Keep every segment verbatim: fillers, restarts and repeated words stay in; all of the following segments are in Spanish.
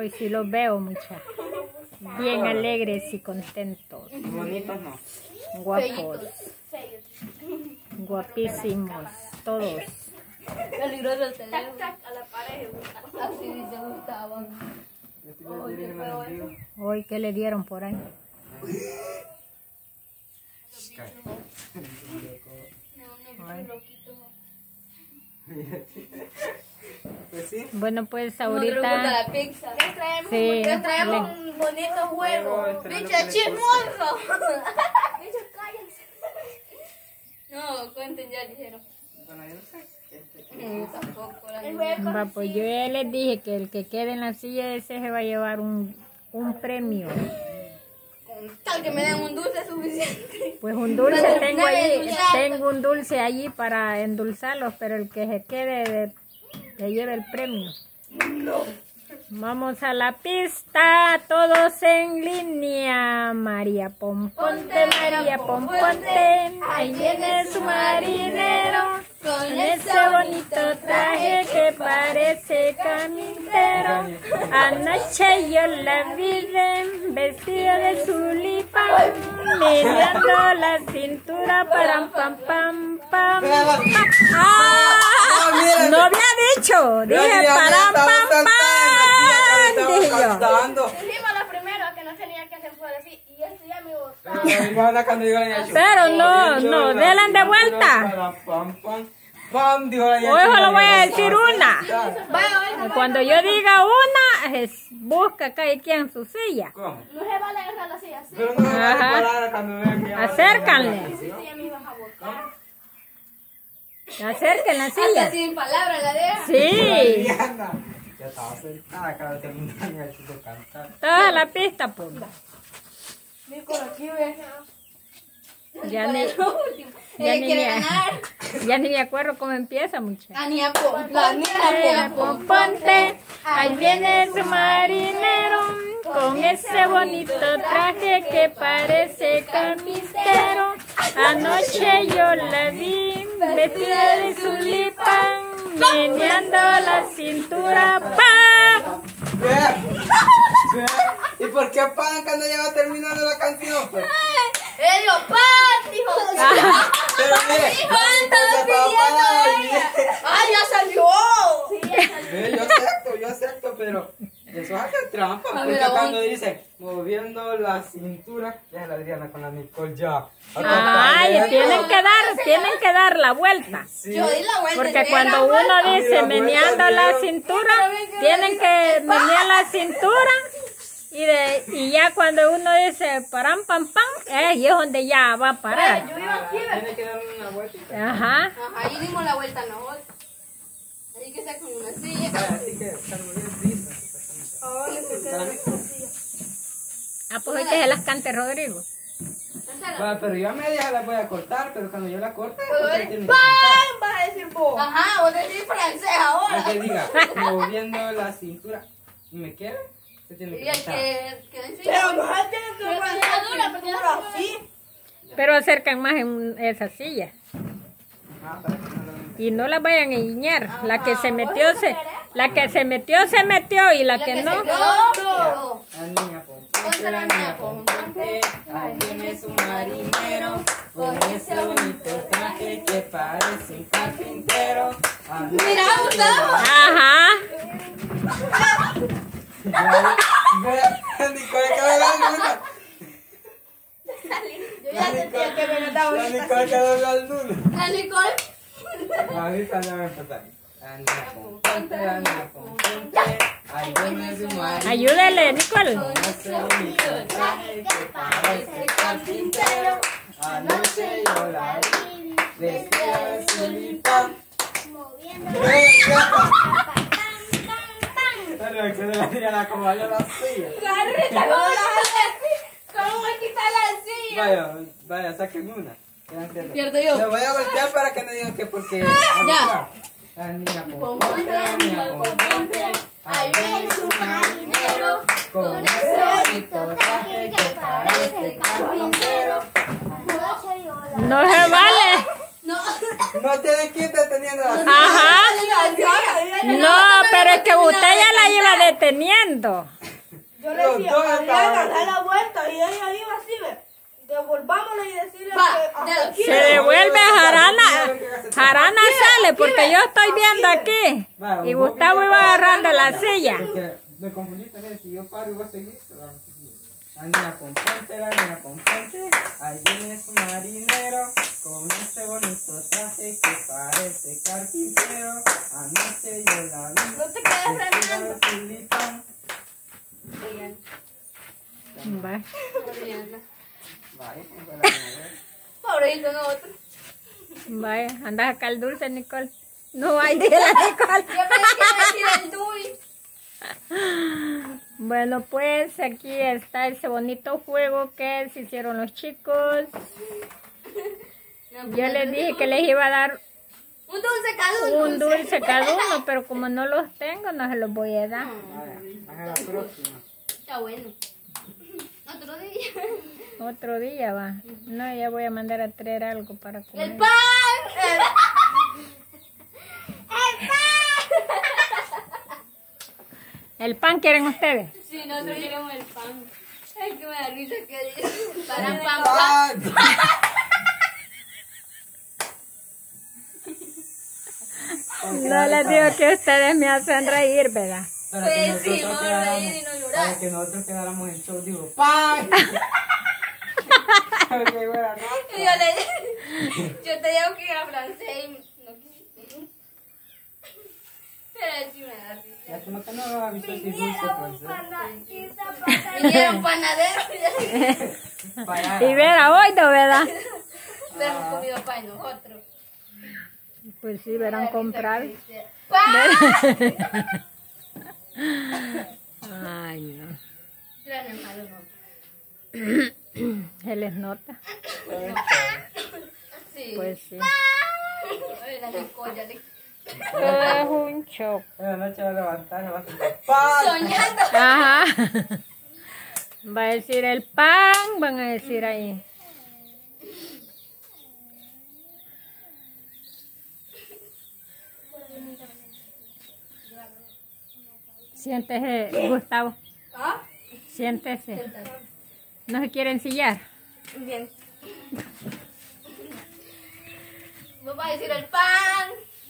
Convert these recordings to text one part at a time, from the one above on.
Hoy sí los veo, muchachos. Bien alegres y contentos. Bonitos no. Guapos. Guapísimos. Todos. Peligroso el teléfono. Tac, tac, a la pared. Así dice Gustavo. Hoy, ¿qué le dieron por ahí? Pues sí. Bueno, pues No te gusta ahorita... la pizza. Les traemos, Sí, les traemos le- un bonito juego. Bicho chismoso. Bicho, cállense. No, cuenten ya, dijeron. Bueno, yo no sé. Yo tampoco. La El niña. juego Va, pues yo ya les dije que el que quede en la silla ese se va a llevar un, un premio. Con tal que me den un dulce suficiente. Pues un dulce Pero tengo no allí, endulzar. tengo un dulce allí para endulzarlos, pero el que se quede de, se lleve el premio. Vamos a la pista, todos en línea. María Pomponte, María Pomponte, ahí viene su marinero, con ese bonito traje que parece camintero. Anoche yo la vi vestida de zulipán, mirando la cintura, param, pam, pam, pam. ¡Ah! No había dicho, dije param, pam, pam. Dije yo. Dijimos lo primero que no tenía que hacer fue así. Y eso ya me gustaba. Pero no, no, denle de vuelta. Hoy solo voy a decir una. Cuando yo diga una, es- busca cada quien su silla. ¿Cómo? No se vale agarrar la silla así. Pero no me va a Ajá. parar cuando vean que ya va a Acércanle. Sí, ya me ibas a buscar. Acerquen la Hasta silla. sin palabras la deja. Sí, Diana. Ya estaba sentada, acaba de terminar de cantar. toda la pista, pues. Nico, aquí ve. Ya ni, ya Él ni, quiere me, ganar. ya ni me acuerdo cómo empieza, muchacha. La niña pom, la niña María pom, pom. Pomponte, ahí viene su marinero, con ese bonito traje que parece carpintero. Anoche yo la vi vestida de zulipán, meneando la cintura, ¡pa! Vea, vea. ¿Y por qué pagan cuando ya va terminando la canción? Pues? Ellos pan, dijo. Pero mire, Pan, ya estaba estaba pidiendo pagada, ella. ¡Ay, ya salió! mire. Yo acepto, yo acepto, pero eso es hacer trampa. A Porque ver, cuando aguanta. dice moviendo la cintura, ya la Adriana con la Nicole ya. Ay, tienen que dar, tienen que dar la vuelta. Sí. Yo di la vuelta. Porque entera. cuando uno dice Mira, meneando vuelta, la mira. cintura, tienen que menear la cintura y de y ya cuando uno dice param pam pam, eh, ahí es donde ya va a parar. Yo iba aquí, ¿verdad? Tiene que darle una vueltita. Ajá. Ajá, ahí dimos la vuelta nosotros. Ahí que está con una silla. Así que Carmen dice. Ah, pues hoy que se las cante Rodrigo. Va, pero yo a media la voy a cortar, pero cuando yo la corte, Pero usted eres tiene que cantar. Vas a decir vos. Ajá, vos decís francés ahora. El que diga, moviendo la cintura, y me queda, usted tiene Y que el cantar. que, que decís. Pero no se tiene que Pero poner está dura, porque cintura no se así. Pero acercan más en esa silla Ah, para que no lo- y no las vayan a guiñar. La que se metió se, la que se metió se metió y la La que que no. se quedó. La niña pomponte, la niña pomponte, ahí viene su marinero, con ese bonito traje que parece un carpintero. Anoche Mira, Gustavo. Ajá. Ve, Nicole, que me da luna. Yo ya sentía que me notaba. La Nicole que me da luna. La Nicole. Ahorita ya va a empezar. La niña pomponte, la niña pomponte, ahí viene su marinero. Ayúdele, Nicole. Con ese bonito traje que parece carpintero. Anoche yo la vi, vestida de zulipán. Moviendo. Pero que se la tira la como a la silla. Carrita, ¿cómo la ¿Cómo voy a quitar la silla? Vaya, vaya, saquen una. Pierdo yo. Le voy a voltear para que no digan que porque... Ya. La niña pomponte, la niña pomponte, ahí viene su marinero, con ese bonito traje que parece carpintero. No se vale. No. No tienen que ir deteniendo la silla. Ajá. No, pero pero es que usted ya la iba deteniendo. Yo le decía, Adriana, da la vuelta y ella iba así, ve. Devolvámonos y decirle Va, que hasta ya. aquí. Se devuelve Jarana. Jarana sale porque yo estoy viendo aquí. Y Gustavo iba agarrando la silla. Porque me confundiste, mire, si yo paro y vos seguís. La niña pomponte, la niña pomponte, ahí viene su marinero, con ese bonito traje que parece carpintero. Anoche yo la vi, No te quedes vestida de frenando. tulipán. Va. Adriana. Vaya, pues, fue la primera. Pobrecito nosotros. Vaya, anda a sacar el dulce, Nicole. No hay de la Nicole. Yo pensé que iba a decir el dulce. Bueno, pues aquí está ese bonito juego que se hicieron los chicos. Yo les dije que les iba a dar Un dulce cada uno. un dulce cada uno, pero como no los tengo, no se los voy a dar. Vaya, hasta la próxima. Está bueno. Otro día. Otro día va. No, ya voy a mandar a traer algo para comer. ¡El pan! ¡El, ¡El pan! ¿El pan quieren ustedes? Sí, nosotros queremos el pan. Es que me da risa que dice. Para pan, pan. ¡Pan! No les digo que ustedes me hacen reír, ¿verdad? Para que Pues sí, nosotros vamos a reír y quedáramos- no llorar. para que nosotros quedáramos en show, digo, ¡pan! Porque, bueno, no. Y yo le yo te digo que era francés y no quise. Pero sí me da risa. Ya como que no nos avisó si dulce, pues. Vinieron panaderos y Para Y Vera, hoy no, ¿verdad? le hemos comido pan nosotros. Pues sí, verán comprar. ¡Pan! Ay, no. Era en el malo, no. Se les nota. Sí. Pues sí. Ay, la Nicole, ya le- Todo es un show. En la noche va a levantar, va a sentar, ¡pan! Soñando. Ajá. Va a decir el pan, van a decir ahí. Siéntese, Gustavo. ¿Ah? Siéntese. ¿No se quiere ensillar? Bien. Vamos a decir el pan.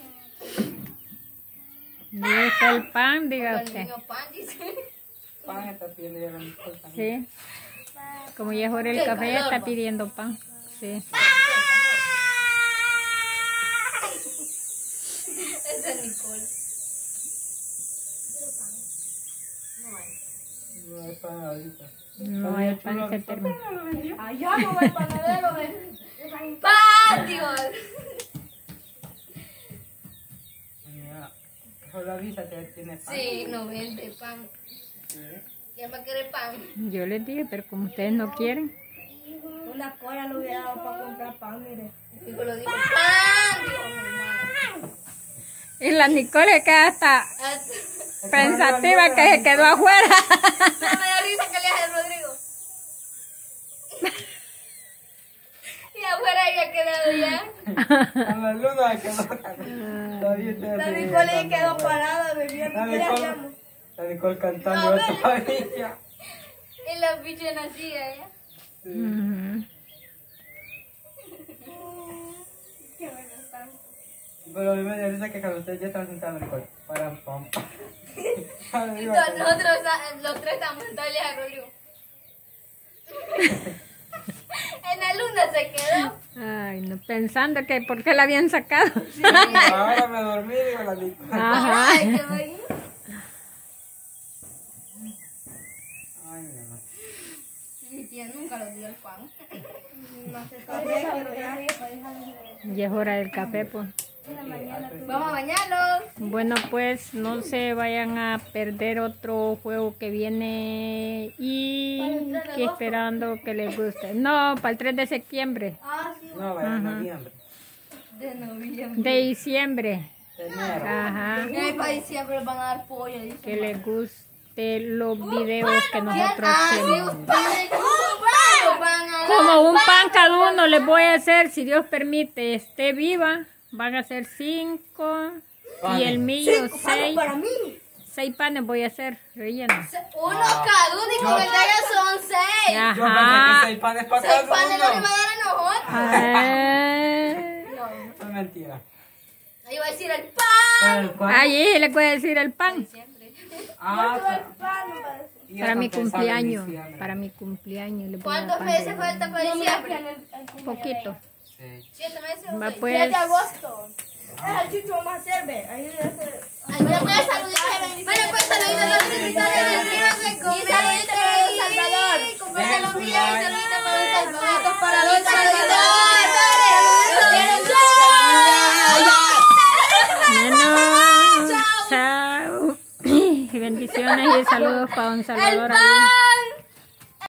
¿Dónde está el pan? Diga El usted. niño pan dice. Pan está pidiendo ya la Nicole también. Sí. Como ya fuera el café, ya está pidiendo pan. Sí. Esa es Nicole. No hay pan ahorita. No hay pan, se terminó. Allá no va el panadero. ven. ¡Pan, Dios! Mira, solo avísate que tiene pan. Sí, no vende pan. Sí. ¿Quién va a querer pan? Yo les dije, pero como ustedes no quieren. Una cola le hubiera dado para comprar pan, mire. Digo, lo digo, ¡pan! Digo, mamá. Y la Nicole queda hasta Hasta- pensativa que se quedó afuera. No me da risa que le hace el Rodrigo. Y afuera había quedado ya. A la luna quedó. Todavía estoy La así, Nicole ahí cantando, quedó pues. parada bebiendo. La ¿Qué le Nicole, hacíamos? la Nicole cantando todavía. Y la bicha nacía ya. Ujú. Pero a mí me da risa que cuando ustedes ya están sentados, Nicole, para pam, pam. Ahora Y digo, todos nosotros, ah, los tres estamos sentados y le hace Rodrigo. En la luna se quedó. Ay, no, pensando que por qué la habían sacado. ahora me dormí, digo la Nicole. Ajá. Ay, qué bueno. Ay, no. Mi tía nunca lo dio el pan. Ya es hora del café, pues. Vamos a bañarlos. Bueno, pues no se vayan a perder otro juego que viene y que esperando que les guste. No, para el tres de septiembre, Ah, sí. No, vaya, en noviembre. De noviembre. de diciembre. De enero. Ajá. Y ahí para diciembre van a dar pollo. Dice. Que les guste los videos que nosotros Ah, sí, hacemos. ustedes ¿cómo van a dar? Como un pan cada uno les voy a hacer, si Dios permite, esté viva. Van a ser cinco y el mío seis. Para mí. Seis panes voy a hacer, relleno. Uno cada uno y con el de ellos son seis. Ajá. Yo pensé que seis panes para Seis cada panes no le va a uno. dar a nosotros. Ay, Eso es mentira. Ahí va a decir el pan. El cual- Ay, le puede decir el pan. Ah, y Para mi hasta pensaba en cumpleaños. diciembre. Para mi cumpleaños le pongo ¿Cuántos pan meses de- falta para diciembre? Poquito. Sí. ¿Siete meses o Va seis? pues. siete de agosto. Es el chicho más serve. Ahí le hace. Ay, bueno, pues saluditos y bendiciones. Bueno, pues saluditos a los invitados del río de comer. Y saluditos para Don Salvador. Comparte los videos y saluditos para Don Salvador. Saluditos para Don Salvador. Bueno, chao. Bendiciones y saludos para Don Salvador. ¡El pan!